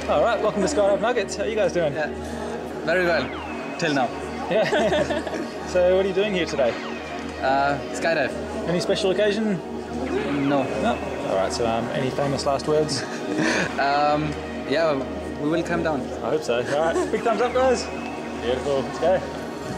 All right, welcome to Skydive Nuggets. How are you guys doing? Yeah, very well, till now. Yeah. So what are you doing here today? Skydive. Any special occasion? No. No? All right, so any famous last words? Yeah, we will come down. I hope so. All right, big thumbs up, guys. Beautiful, let's go.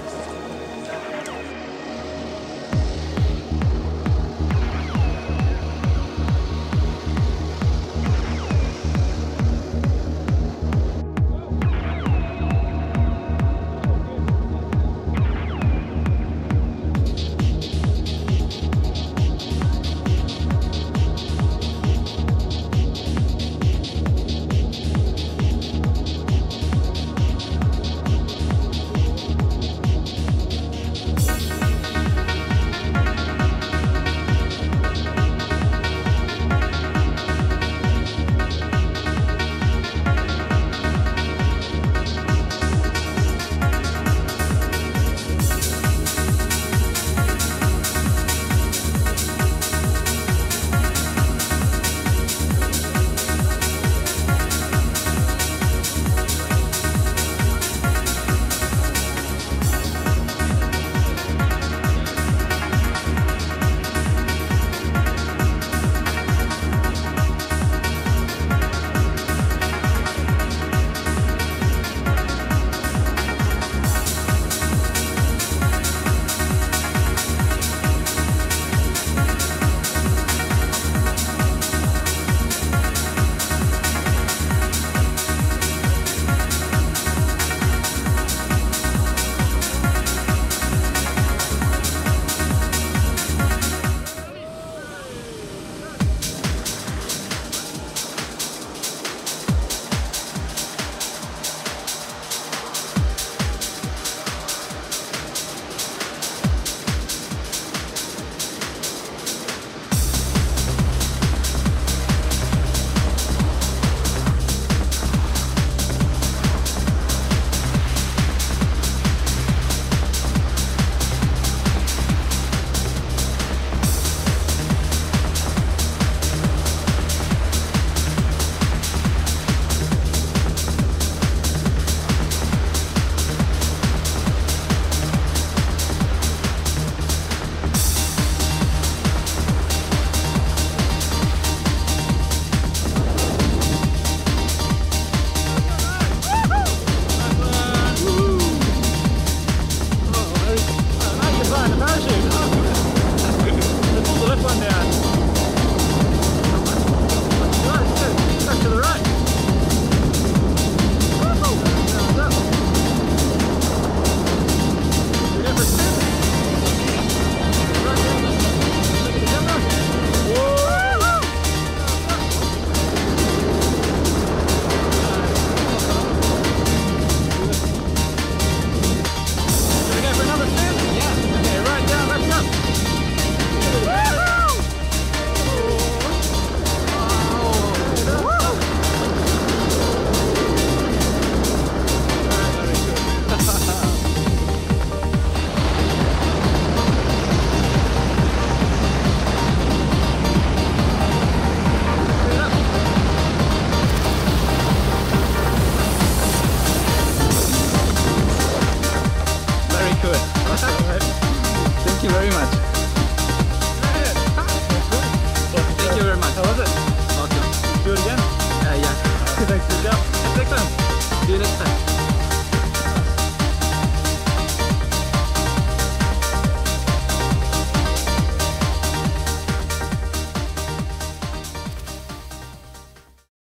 Thank you very much. Thank you very much. How was it? Awesome. Do it again? Yeah. Thanks.